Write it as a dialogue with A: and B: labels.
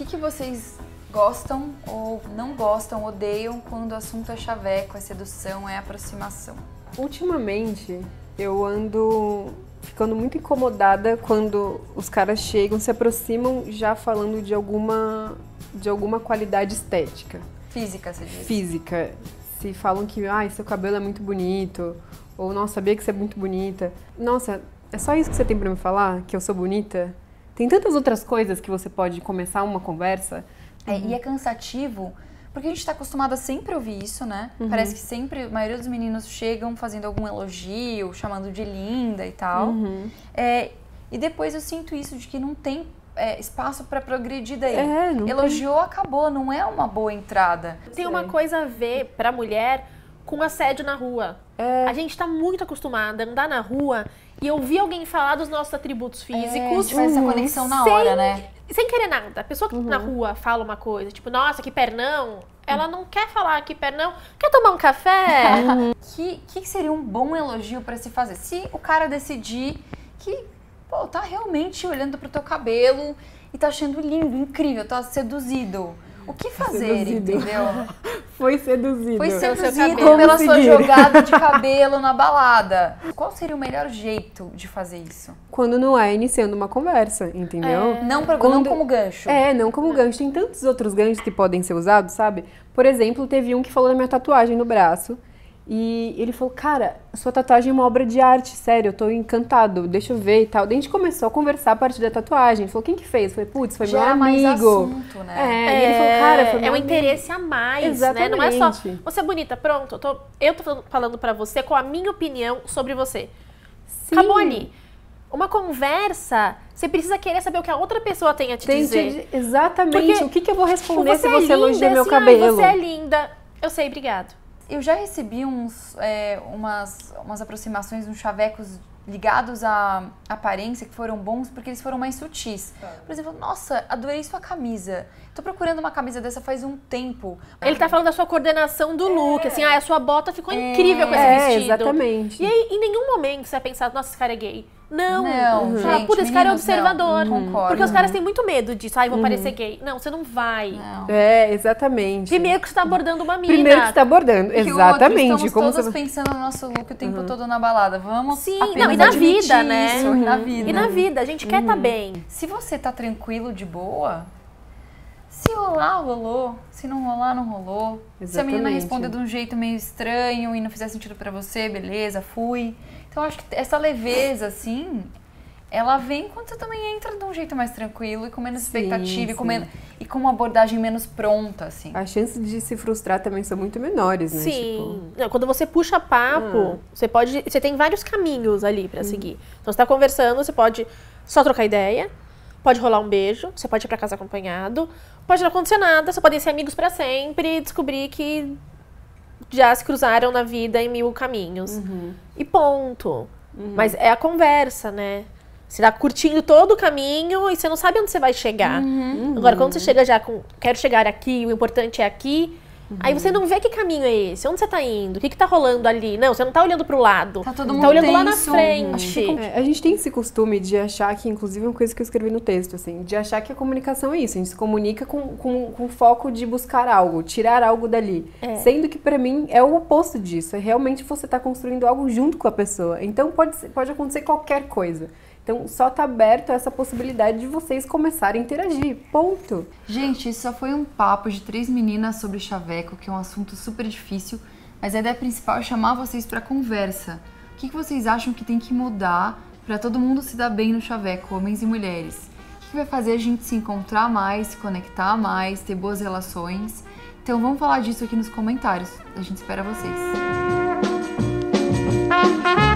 A: que vocês gostam ou não gostam, odeiam quando o assunto é chaveco, é sedução, é aproximação?
B: Ultimamente, eu ando ficando muito incomodada quando os caras chegam, se aproximam já falando de alguma qualidade estética.
A: Física, você diz?
B: Física. Se falam que, seu cabelo é muito bonito, ou, nossa, sabia que você é muito bonita. Nossa, é só isso que você tem pra me falar? Que eu sou bonita? Tem tantas outras coisas que você pode começar uma conversa.
A: E é cansativo, porque a gente tá acostumado a sempre ouvir isso, né? Parece que sempre, a maioria dos meninos chegam fazendo algum elogio, chamando de linda e tal. E depois eu sinto isso de que não tem espaço pra progredir daí. Elogiou, acabou, não é uma boa entrada.
C: Tem uma coisa a ver pra mulher com assédio na rua. A gente tá muito acostumada a andar na rua e ouvir alguém falar dos nossos atributos físicos.
A: A gente faz essa conexão na hora, né?
C: Sem querer nada. A pessoa que na rua fala uma coisa, tipo, nossa, que pernão, ela não quer falar que pernão, quer tomar um café?
A: Que seria um bom elogio pra se fazer? Se o cara decidir que, pô, tá realmente olhando pro teu cabelo e tá achando lindo, incrível, tá seduzido. O que fazer, entendeu?
B: Foi seduzido.
A: Foi seduzido pela sua jogada de cabelo na balada. Qual seria o melhor jeito de fazer isso?
B: Quando não é iniciando uma conversa, entendeu?
A: Não como gancho.
B: Não como gancho. Tem tantos outros ganchos que podem ser usados, sabe? Por exemplo, teve um que falou da minha tatuagem no braço. E ele falou, cara, sua tatuagem é uma obra de arte, sério, eu tô encantado, deixa eu ver e tal. Daí a gente começou a conversar a partir da tatuagem. Ele falou, quem que fez? Eu falei, putz, foi meu amigo.
A: Mais assunto, né?
B: E ele falou, cara, foi meu
C: um
B: amigo.
C: interesse a mais,
B: Exatamente.
C: né? Não é só, você é bonita, pronto, eu tô falando pra você com a minha opinião sobre você.
B: Sim.
C: Acabou ali. Uma conversa, você precisa querer saber o que a outra pessoa tem a te dizer.
B: Exatamente. Porque o que eu vou responder se você
C: é
B: elogia meu
C: assim,
B: cabelo?
C: Você é linda. Eu sei, obrigado.
A: Eu já recebi umas aproximações, uns chavecos ligados à aparência que foram bons porque eles foram mais sutis. Por exemplo, nossa, adorei sua camisa. Tô procurando uma camisa dessa faz um tempo.
C: Ele tá falando da sua coordenação do look, assim, a sua bota ficou incrível com esse vestido.
B: Exatamente.
C: E aí, em nenhum momento você vai pensar, nossa, esse cara é gay. Não,
A: gente,
C: puta, esse cara é observador.
A: Não, concordo.
C: Porque os caras têm muito medo disso. Vou parecer gay. Não, você não vai.
A: Não.
B: Exatamente.
C: Primeiro que você tá abordando uma mina.
B: Primeiro que você tá abordando, exatamente.
A: Estamos todos pensando no nosso look o tempo todo na balada. Vamos
C: e na vida, né?
A: Isso, na vida.
C: E na vida, a gente quer tá bem.
A: Se você tá tranquilo, de boa, se rolar, rolou. Se não rolar, não rolou.
B: Exatamente.
A: Se a menina responder de um jeito meio estranho e não fizer sentido pra você, beleza, fui. Então, eu acho que essa leveza, assim, ela vem quando você também entra de um jeito mais tranquilo e com menos expectativa e com uma abordagem menos pronta, assim.
B: As chances de se frustrar também são muito menores, né?
C: Sim. Tipo... Não, quando você puxa papo, você tem vários caminhos ali pra seguir. Então, você tá conversando, você pode só trocar ideia, pode rolar um beijo, você pode ir pra casa acompanhado, pode não acontecer nada, você pode ser amigos pra sempre e descobrir que já se cruzaram na vida em 1000 caminhos. E ponto. Mas é a conversa, né? Você tá curtindo todo o caminho e você não sabe onde você vai chegar. Agora, quando você chega já com, quero chegar aqui, o importante é aqui, aí você não vê que caminho é esse, onde você tá indo, o que tá rolando ali. Não, você não tá olhando pro lado.
A: Tá todo mundo
C: tá olhando
A: tenso.
C: lá na frente.
B: A gente tem esse costume de achar que, inclusive é uma coisa que eu escrevi no texto, assim, de achar que a comunicação é isso, a gente se comunica com foco de buscar algo, tirar algo dali. Sendo que pra mim é o oposto disso, é realmente você tá construindo algo junto com a pessoa. Então pode acontecer qualquer coisa. Então, só tá aberto a essa possibilidade de vocês começarem a interagir. Ponto.
A: Gente, isso só foi um papo de 3 meninas sobre chaveco, que é um assunto super difícil, mas a ideia principal é chamar vocês pra conversa. O que vocês acham que tem que mudar pra todo mundo se dar bem no chaveco, homens e mulheres? O que vai fazer a gente se encontrar mais, se conectar mais, ter boas relações? Então, vamos falar disso aqui nos comentários. A gente espera vocês.